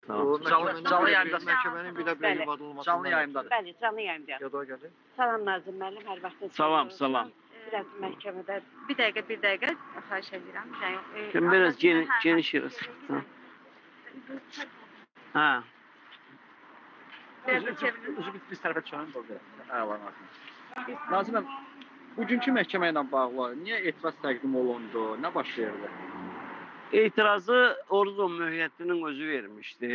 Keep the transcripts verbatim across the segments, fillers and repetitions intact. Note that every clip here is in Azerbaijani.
Tamam. O Canlı- məhkəmənin canlı bir- yayında. Məhkəmənin bir də Bəli. bir vadılmasından. Canlı yayındadır. Bəli, canlı yayımda. Ya da o gəlir. Salam Nazım müəllim, hər vaxtınız Salam, xeyir salam. olsun. Biraz məhkəmədə Bir dəqiqə, bir dəqiqə xahiş edirəm. Yəni, e, Şimdi biraz ailəsinə- geniş, hə, hə. geniş yeriz. Ha. Ha. Biraz da çevirin. Özü biz, biz tərəfə çıxalım burada. Əla. Naziməm, bugünkü məhkəmə ilə bağlı niyə etiraz təqdim olundu? Nə baş verdi? İtirazı Ordu Mühəyyətinin özü vermişdi.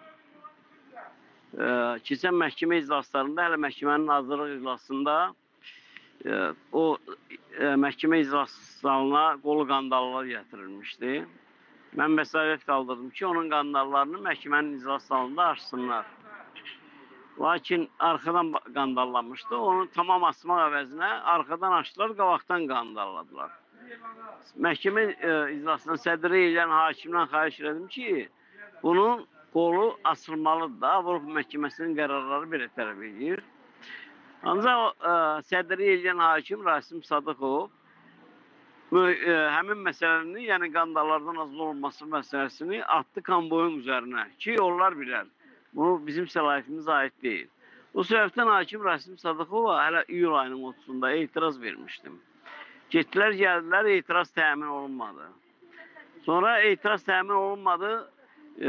Ee, keçən məhkəmə iclaslarında, hələ məhkəmənin hazırlıq iclasında e, o e, məhkəmə iclas salına qolu qandallar gətirilmişdi. Mən vəsayət qaldırdım ki, onun qandallarını məhkəmənin iclas salonunda açsınlar. Lakin arxadan qandallanmışdı. Onu tamam asmaq əvəzinə arxadan açdılar, qabaqdan qandalladılar. Məhkəmə e, iclasının sədri ilə hakimdən xahiş elədim ki, bunun qolu asılmalıdır da. Avropa Məhkəməsinin qərarları belə tələb edir. Ancaq o, e, sədri eləyən hakim Rasim Sadıqov e, həmin məsələni, yəni qandallardan azlı olması məsələsini atdı konvoyun üzərinə ki, onlar bilər. Bu bizim səlahiyyətimiz aid deyil. O səbəbdən hakim Rasim Sadıqova hələ iyul ayının otuzunda etiraz vermişdim. Getdilər, gəldilər, etiraz təmin olunmadı. Sonra etiraz təmin olunmadı, e,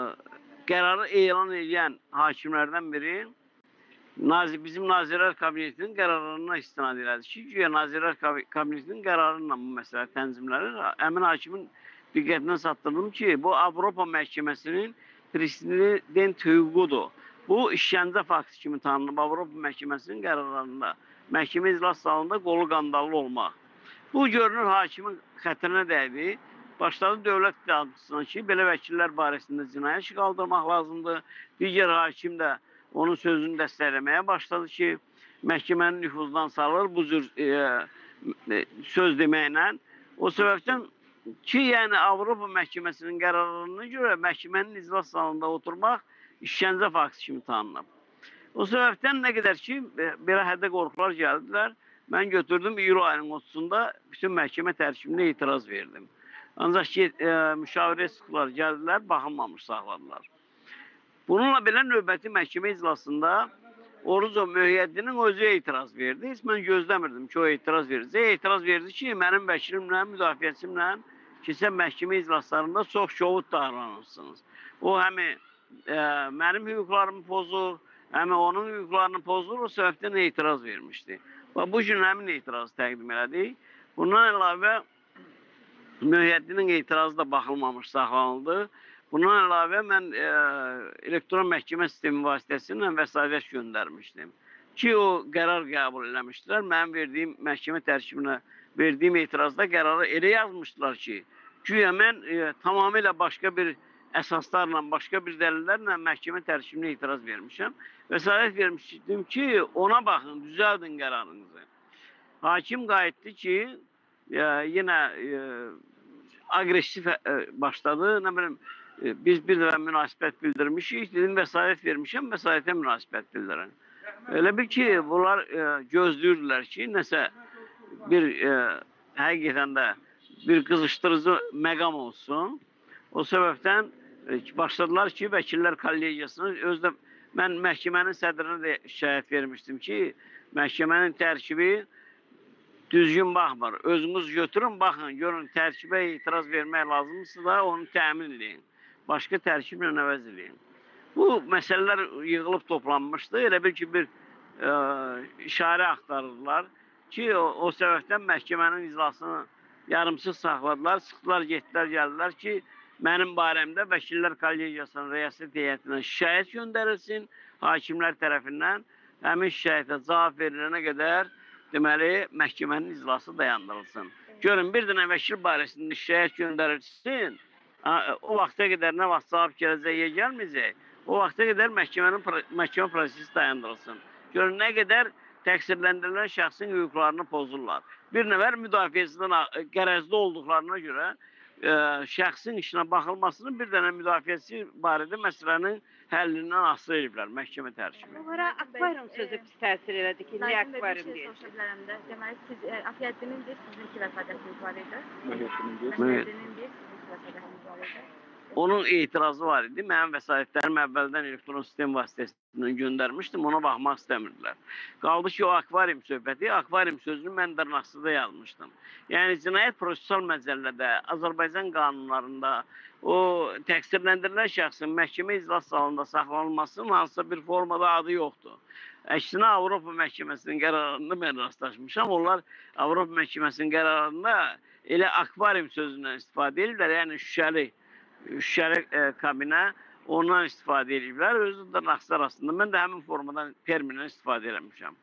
qərarı elan edən hakimlərdən biri Nazir, bizim Nazirlər Kabinetinin qərarlarına istinad elədi ki, güya Nazirlər Kabinetinin qərarıyla bu məsələ tənzimlənir. Əmin hakimin diqqətinə çatdırdım ki, bu Avropa Məhkəməsinin prezident hüququdur. Bu işgəncə faktı kimi tanınıb Avropa Məhkəməsinin qərarlarında. Məhkəmə iclas salonunda qolu qandallı olmaq. Bu görünür hakimin xətrinə dəydi. Başladı dövlət idarəçisinə ki, belə vəkillər barəsində cinayət işi qaldırmaq lazımdır. Digər hakim də onun sözünü dəstəkləməyə başladı ki, məhkəmənin nüfuzdan salır bu cür e, e, söz deməklə. O səbəbdən ki, yəni Avropa Məhkəməsinin qərarlarına görə məhkəmənin iclas salonunda oturmaq işgəncə faktı kimi tanınıb. O səbəbdən nə qədər ki, belə həddə qorxular gəldilər, mən götürdüm iyul ayının otuzunda bütün məhkəmə tərkibində etiraz verdim. Ancaq ki, e, müşavirə sıxılar gəldilər, baxılmamış saxladılar. Bununla belə növbəti məhkəmə iclasında Oruco Mühəyyətinin özü etiraz verdi. Heç mən gözləmirdim ki, o etiraz verəcək. Etiraz verdi ki, mənim vəkilimlə, müdafiəçimlə keçən məhkəmə iclaslarında çox şovut davranırsınız. O həmi e, mənim hüquqlarımı pozur, həmi onun hüquqlarını pozur, o səbəbdən etiraz vermişdi. Və bu gün həmin etirazı təqdim elədik. Bundan əlavə Mühəyyətinin etirazı da baxılmamış saxlanıldı. Bundan əlavə mən e, elektron məhkəmə sistemi vasitəsilə vəsait göndərmişdim. Ki, o qərar qəbul eləmişdilər. Mənim verdiyim məhkəmə tərkibinə verdiyim etirazda qərarı elə yazmışdılar ki, güya mən e, tamamilə başqa bir əsaslarla, başqa bir dəlillərlə məhkəmə tərkibinə etiraz vermişəm. Vəsait vermişdim ki, ona baxın, düzəldin qərarınızı. Hakim qayıtdı ki, e, yenə e, agresiv e, başladı. Nə bilim, e, biz bir dəfə münasibət bildirmişik, dedim vəsait vermişəm, vəsaitə münasibət bildirin. Elə bil ki, bunlar e, gözləyirdilər ki, nəsə bir e, həqiqətən də bir qızışdırıcı məqam olsun. O səbəbdən e, başladılar ki, vəkillər kollegiyasını özdə mən məhkəmənin sədrinə də şikayət vermişdim ki, məhkəmənin tərkibi düzgün baxmır. Özünüz götürün, baxın, görün, tərkibə etiraz vermək lazımdırsa da onu təmin edin. Başqa tərkiblə əvəz edin. Bu məsələlər yığılıb toplanmışdı. Elə bil ki, bir e, işarə axtarırlar ki, o, o səbəbdən məhkəmənin iclasını yarımsız saxladılar, sıxdılar, getdilər, gəldilər ki, mənim barəmdə vəkillər kollegiyasının rəyasət heyətinə şikayət göndərilsin, hakimlər tərəfindən həmin şikayətə cavab verilənə qədər deməli, məhkəmənin iclası dayandırılsın. Görün, bir dənə vəkil barəsində şikayət göndərilsin, o vaxta qədər nə vaxt cavab gələcəyə gəlməyəcək, o vaxta qədər məhkəmənin məhkəmə prosesi dayandırılsın. Görün, nə qədər təqsirləndirilən şəxsin hüquqlarını pozurlar. Bir nəfər müdafiəsindən qərəzli olduqlarına görə e, şəxsin işinə baxılmasını bir dənə müdafiəsi barədə məsələnin həllindən asılı ediblər məhkəmə tərkibi. Onlara akvarium sözü pis təsir elədi ki, niyə akvarium deyil? deyil? Soruşa bilərəm də. Deməli, siz Afiyəddinin deyil, sizinki vəsadətiniz var idi. Mühəyyətinin deyil. Afiyəddinin deyil, sizinki vəsadətiniz var idi. Onun etirazı var idi. Mənim vəsaitlərimi əvvəldən elektron sistem vasitəsindən göndərmişdim. Ona baxmaq istəmirdilər. Qaldı ki, o akvarium söhbəti, akvarium sözünü mən dırnaqsızda yazmışdım. Yəni, cinayət prosessual məcəllədə, Azərbaycan qanunlarında o təqsirləndirilən şəxsin məhkəmə iclas salonunda saxlanılmasının hansısa bir formada adı yoxdur. Əksinə, Avropa məhkəməsinin qərarında mən rastlaşmışam. Onlar Avropa məhkəməsinin qərarında elə akvarium sözündən istifadə edirlər, yəni şüşəli, şüşəli e, kabinə ondan istifadə edirlər. Özü də dırnaqsız arasında. Mən də həmin formadan, termindən istifadə eləmişəm.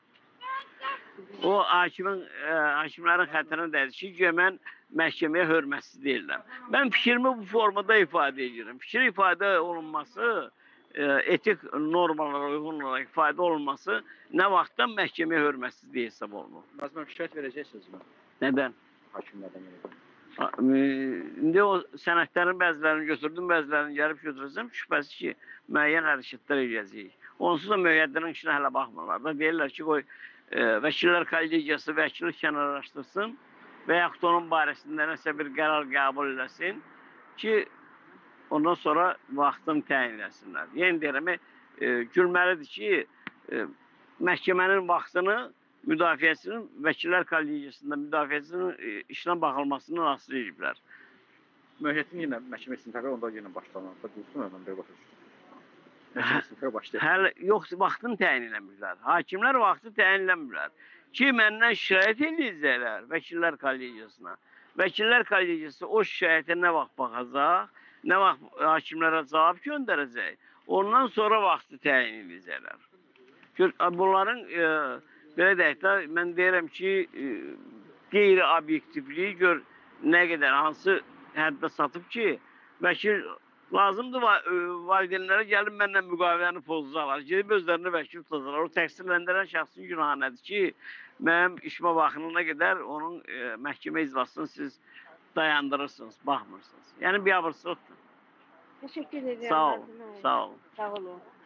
O, hakimin, e, hakimlərin xətrinə dədir ki, ki, mən məhkəməyə hörmətsiz deyirlər. Mən fikrimi bu formada ifadə edirəm. Fikir ifadə olunması, e, etik normalara uyğun olaraq ifadə olunması nə vaxtdan məhkəməyə hörmətsiz deyə hesab olunur. Nazım müəllim, şikayət verəcəksiniz mi? Nədən? Hakimlərdən yəni. İndi o sənədlərin bəzilərini götürdüm, bəzilərini gəlib götürəcəm. Şübhəsiz ki, müəyyən hərəkətlər edəcəyik. Onsuz da müəyyədlərin işinə hələ baxmırlar da. Deyirlər ki, qoy e, vəkillər kollegiyası vəkili kənarlaşdırsın və yaxud onun barəsində nəsə bir qərar qəbul eləsin ki, ondan sonra vaxtını təyin eləsinlər. Yenə deyirəm, e, gülməlidir ki, e, məhkəmənin vaxtını müdafiəsinin, vəkillər kollegiyasında müdafiəsinin e, işinə baxılmasını asıl ediblər. Müəyyətin yenə məhkəmə istintaqı onda yenə başlanır. Dursun ondan bir başa düşsün. Məhkəmə istintaqı başlayır. Hələ yox, vaxtını təyin eləmirlər. Hakimlər vaxtı təyin eləmirlər. Ki, məndən şikayət edəcəklər vəkillər kollegiyasına. Vəkillər kollegiyası o şikayətə nə vaxt baxacaq, nə vaxt hakimlərə cavab göndərəcək, ondan sonra vaxtı təyin edəcəklər. Bunların e, belə deyək də, mən deyirəm ki, e, qeyri-obyektivliyi gör nə qədər, hansı həddə satıb ki, vəkil lazımdır, valideynlərə gəlib mənlə müqaviləni pozacaqlar, gedib özlərini vəkil tutacaqlar. O təqsirləndirən şəxsin günahı nədir ki, mənim işimə baxınına qədər onun e, məhkəmə iclasını siz dayandırırsınız, baxmırsınız. Yəni, biabırsılıqdır. Teşekkür ederim. Sağ olun, Nazım Bey. sağ olun. Sağ olun.